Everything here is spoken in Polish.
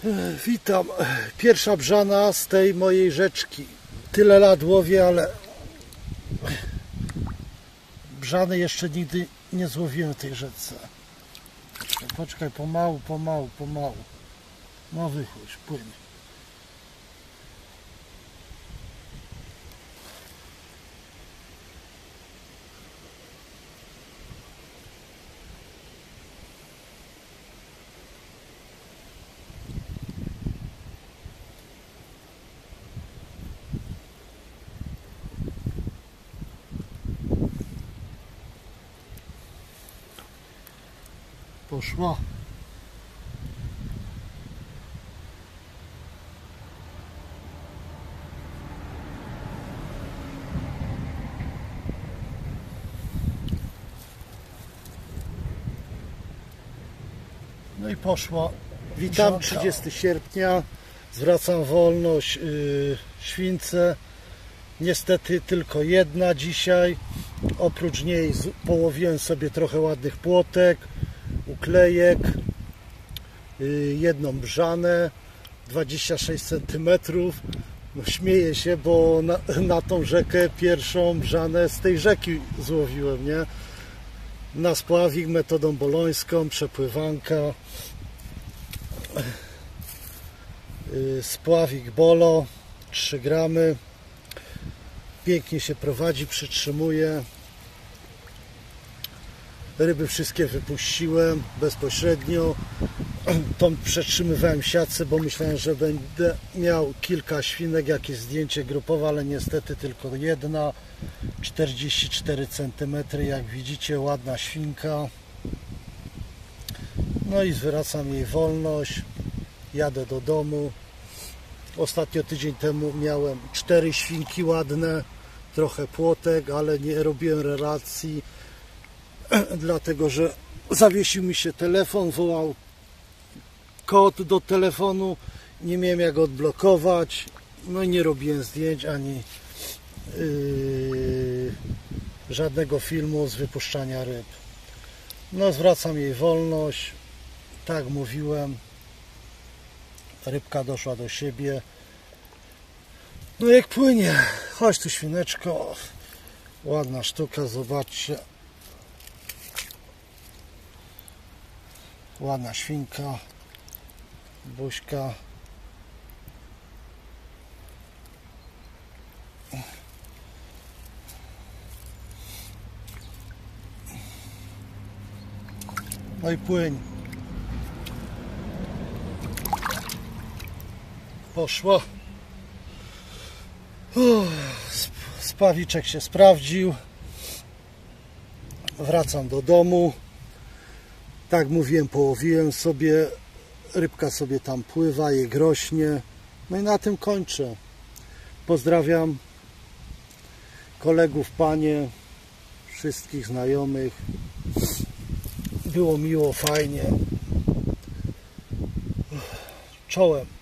Witam. Pierwsza brzana z tej mojej rzeczki. Tyle lat łowię, ale brzany jeszcze nigdy nie złowiłem w tej rzece. Poczekaj, pomału. No wychodź, płyń. Poszła. No i poszła. Witam, 30 sierpnia. Zwracam wolność śwince. Niestety tylko jedna dzisiaj. Oprócz niej połowiłem sobie trochę ładnych płotek, uklejek, jedną brzanę 26 cm. No, śmieję się, bo na tą rzekę pierwszą brzanę z tej rzeki złowiłem, nie? Na spławik metodą bolońską, przepływanka, spławik bolo 3 gramy. Pięknie się prowadzi, przytrzymuje. Ryby wszystkie wypuściłem bezpośrednio. Tą przetrzymywałem w siatce, bo myślałem, że będę miał kilka świnek, jakieś zdjęcie grupowe, ale niestety tylko jedna. 44 cm, jak widzicie, ładna świnka. No i zwracam jej wolność. Jadę do domu. Ostatnio tydzień temu miałem 4 świnki ładne, trochę płotek, ale nie robiłem relacji, dlatego że zawiesił mi się telefon, wołał kod do telefonu, nie miałem jak odblokować, no i nie robiłem zdjęć ani żadnego filmu z wypuszczania ryb. No, zwracam jej wolność, tak mówiłem, rybka doszła do siebie. No jak płynie, chodź tu świneczko, ładna sztuka, zobaczcie, ładna świnka, buźka. No i płyń. Poszła. Spawiczek się sprawdził. Wracam do domu. Tak mówiłem, połowiłem sobie. Rybka sobie tam pływa, je grośnie. No i na tym kończę. Pozdrawiam kolegów, panie, wszystkich znajomych. Było miło, fajnie. Czołem.